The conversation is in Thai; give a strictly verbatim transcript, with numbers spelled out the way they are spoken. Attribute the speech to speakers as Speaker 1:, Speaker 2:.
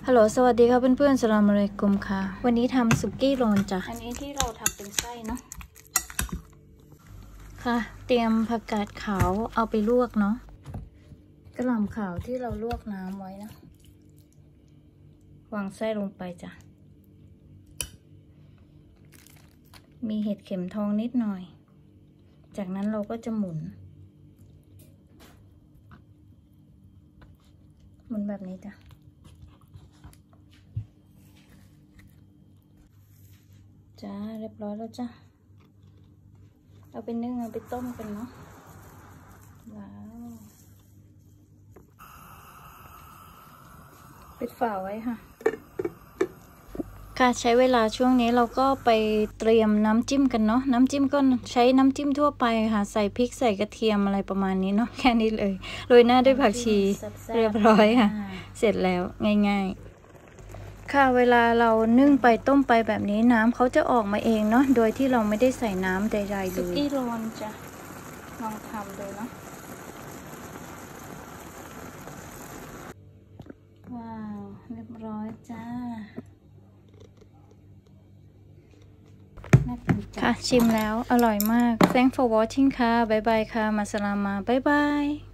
Speaker 1: ฮัลโหลสวัสดีค่ะเพื่อนๆสลามอะลัยกุมค่ะวันนี้ทำสุกี้โรนจ้ะอันนี้ที่เราทำเป็นไส้เนาะค่ะเตรียมผักกาดขาวเอาไปลวกเนาะกระหล่ำขาวที่เราลวกน้ำไว้นะวางไส้ลงไปจ้ะมีเห็ดเข็มทองนิดหน่อยจากนั้นเราก็จะหมุนหมุนแบบนี้จ้ะจ้าเรียบร้อยแล้วจ้ะเอาไปนึ่งเอาไปต้มกันเนาะว้าวปิดฝาไว้ค่ะค่ะใช้เวลาช่วงนี้เราก็ไปเตรียมน้ำจิ้มกันเนาะน้ำจิ้มก็ใช้น้ำจิ้มทั่วไปค่ะใส่พริกใส่กระเทียมอะไรประมาณนี้เนาะแค่นี้เลยโรยหน้าด้วยผักชีเรียบร้อยค่ะเสร็จแล้วง่ายๆค่ะเวลาเรานึ่งไปต้มไปแบบนี้น้ำเขาจะออกมาเองเนาะโดยที่เราไม่ได้ใส่น้ำใดๆเลยสุกี้โรนจ้ะลองทำดูเนาะว้าวเรียบร้อยจ้าค่ะชิมแล้วอร่อยมาก Thanks for watching ค่ะบ๊ายบายค่ะมาสลามาบ๊ายบาย